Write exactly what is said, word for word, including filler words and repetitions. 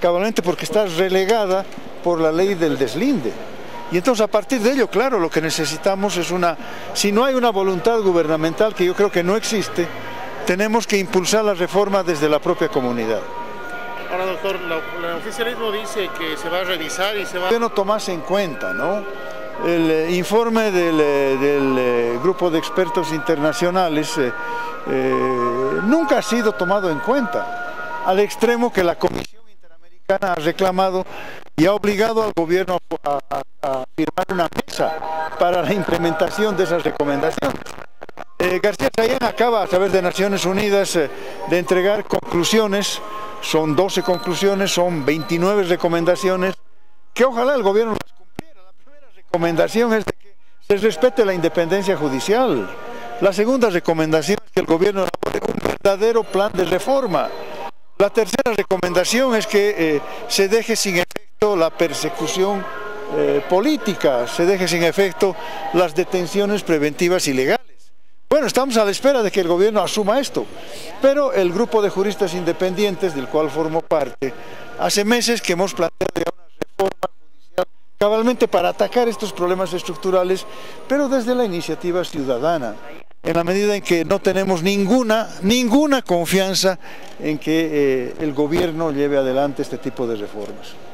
cabalmente porque está relegada por la ley del deslinde. Y entonces a partir de ello, claro, lo que necesitamos es una, si no hay una voluntad gubernamental, que yo creo que no existe, tenemos que impulsar la reforma desde la propia comunidad. Ahora, doctor, el oficialismo dice que se va a revisar y se va... Que no tomase en cuenta, ¿no? El eh, informe del, eh, del eh, grupo de expertos internacionales eh, eh, nunca ha sido tomado en cuenta, al extremo que la Comisión Interamericana ha reclamado y ha obligado al gobierno a, a, a firmar una mesa para la implementación de esas recomendaciones. Eh, García Sayán acaba, a través de Naciones Unidas, eh, de entregar conclusiones, son doce conclusiones, son veintinueve recomendaciones, que ojalá el gobierno las cumpliera. La primera recomendación es de que se respete la independencia judicial. La segunda recomendación es que el gobierno elabore un verdadero plan de reforma. La tercera recomendación es que eh, se deje sin efecto la persecución eh, política, se deje sin efecto las detenciones preventivas ilegales. Bueno, estamos a la espera de que el gobierno asuma esto, pero el grupo de juristas independientes, del cual formo parte, hace meses que hemos planteado ya una reforma judicial cabalmente para atacar estos problemas estructurales, pero desde la iniciativa ciudadana, en la medida en que no tenemos ninguna, ninguna confianza en que eh, el gobierno lleve adelante este tipo de reformas.